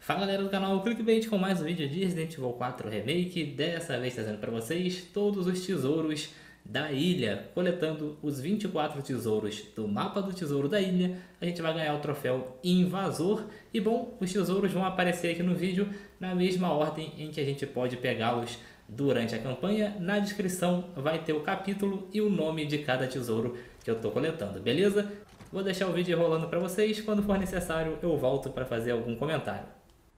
Fala galera do canal Clickbait com mais um vídeo de Resident Evil 4 Remake, dessa vez trazendo para vocês todos os tesouros da ilha. Coletando os 24 tesouros do mapa do tesouro da ilha, a gente vai ganhar o troféu Invasor. E bom, os tesouros vão aparecer aqui no vídeo na mesma ordem em que a gente pode pegá-los durante a campanha. Na descrição vai ter o capítulo e o nome de cada tesouro que eu estou coletando, beleza? Vou deixar o vídeo rolando para vocês, quando for necessário eu volto para fazer algum comentário.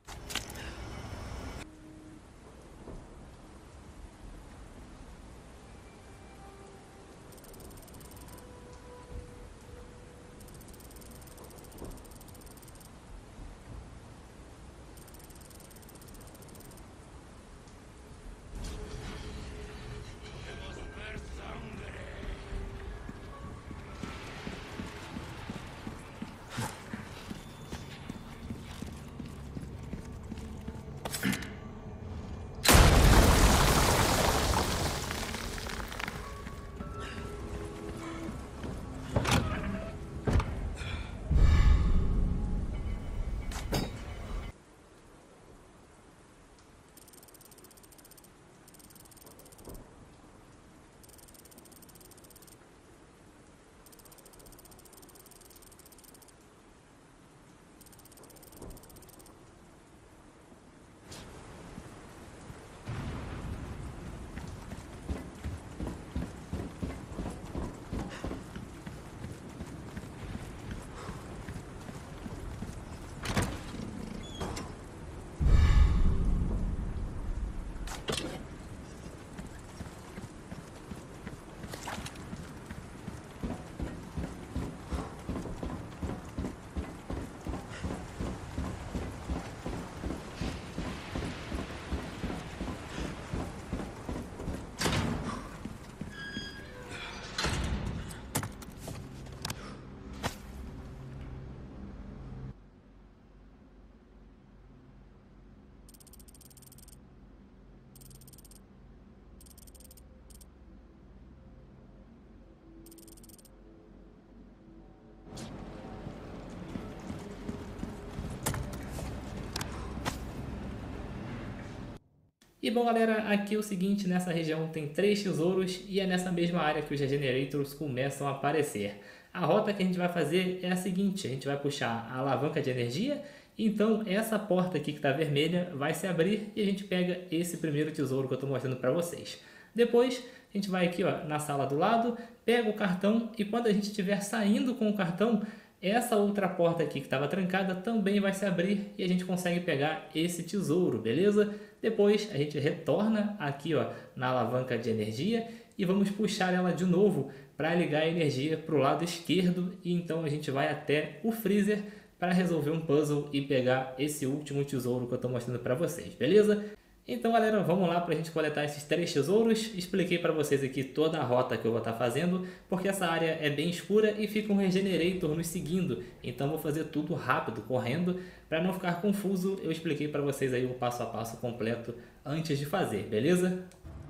E bom galera, aqui é o seguinte, nessa região tem 3 tesouros e é nessa mesma área que os Regenerators começam a aparecer. A rota que a gente vai fazer é a seguinte, a gente vai puxar a alavanca de energia, então essa porta aqui que está vermelha vai se abrir e a gente pega esse primeiro tesouro que eu estou mostrando para vocês. Depois a gente vai aqui ó, na sala do lado, pega o cartão e quando a gente estiver saindo com o cartão, essa outra porta aqui que estava trancada também vai se abrir e a gente consegue pegar esse tesouro, beleza? Depois a gente retorna aqui ó, na alavanca de energia e vamos puxar ela de novo para ligar a energia para o lado esquerdo e então a gente vai até o freezer para resolver um puzzle e pegar esse último tesouro que eu estou mostrando para vocês, beleza? Então galera, vamos lá para a gente coletar esses 3 tesouros. Expliquei para vocês aqui toda a rota que eu vou estar fazendo, porque essa área é bem escura e fica um Regenerator nos seguindo. Então vou fazer tudo rápido, correndo, para não ficar confuso. Eu expliquei para vocês aí o passo a passo completo antes de fazer, beleza?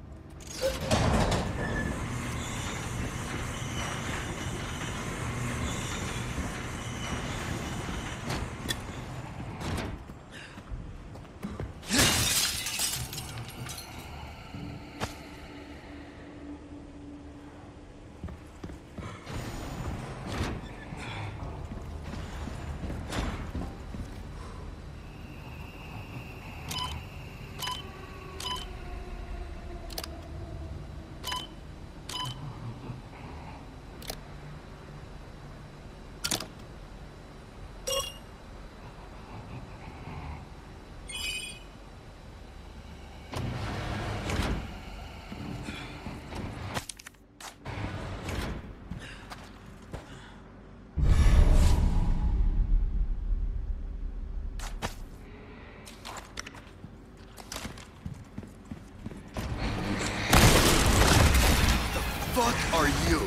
Fuck are you?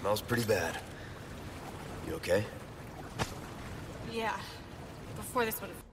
Smells pretty bad. You okay? Yeah. Before this would have...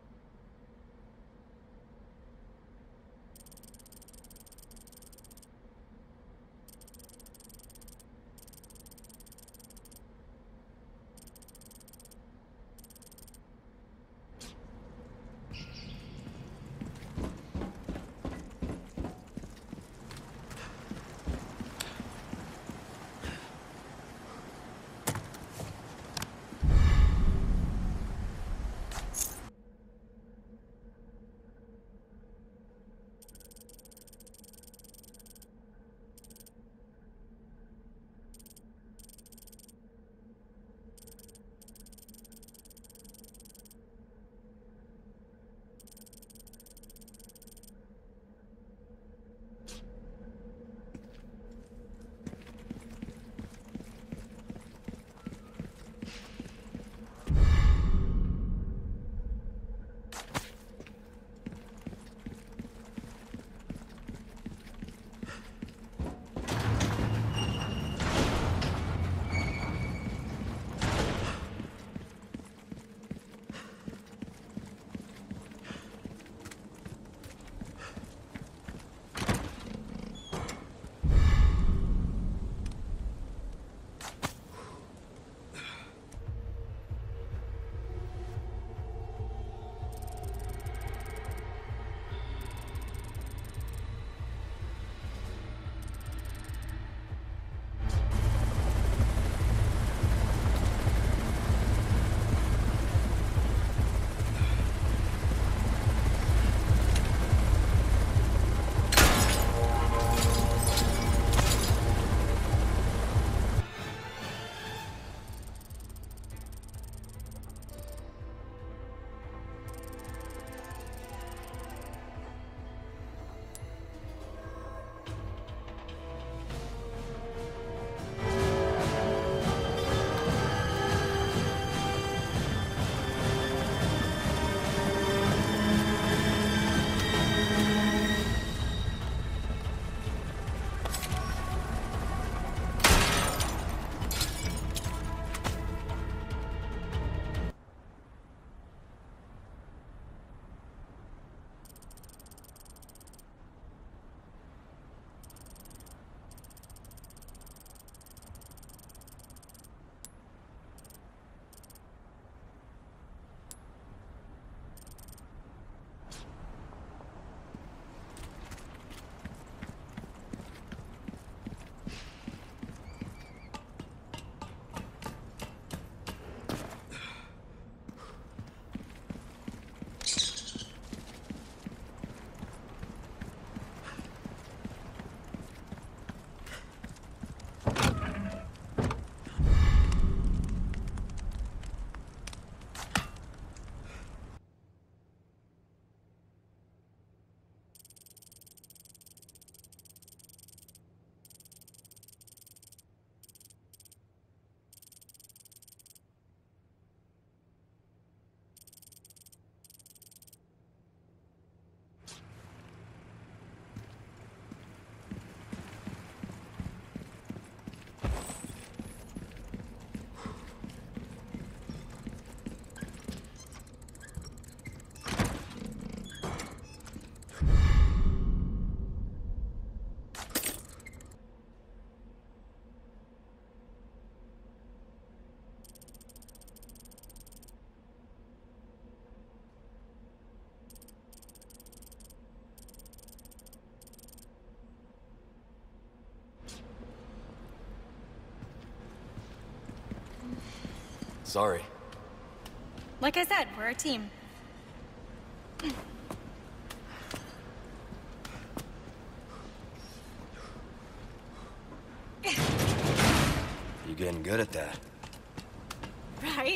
Sorry. Like I said, we're a team. You're getting good at that. Right?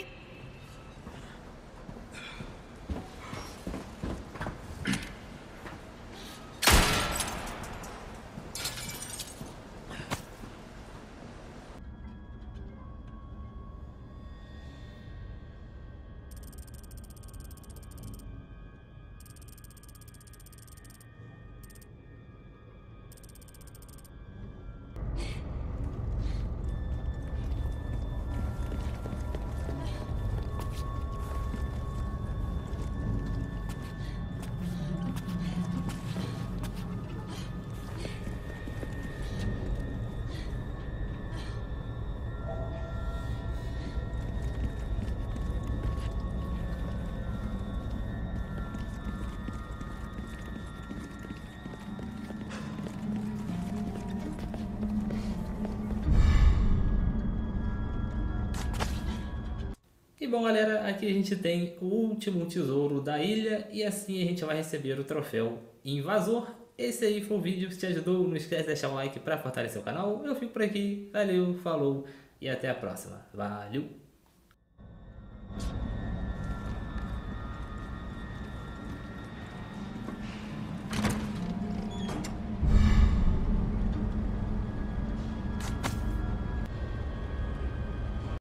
E bom galera, aqui a gente tem o último tesouro da ilha e assim a gente vai receber o troféu Invasor. Esse aí foi o vídeo, se te ajudou, não esquece de deixar um like para fortalecer o canal. Eu fico por aqui, valeu, falou e até a próxima. Valeu!